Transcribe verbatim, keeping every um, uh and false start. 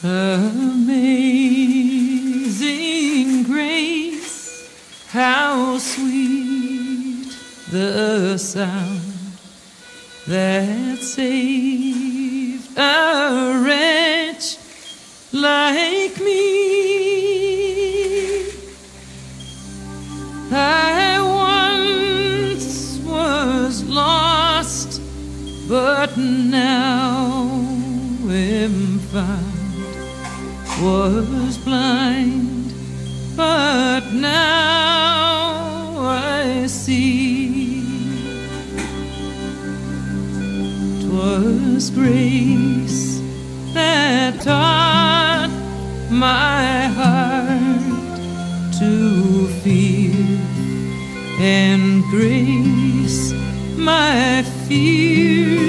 Amazing grace, how sweet the sound that saved a wretch like me. I once was lost, but now am found. Was blind, but now I see. 'Twas grace that taught my heart to fear, and grace my fear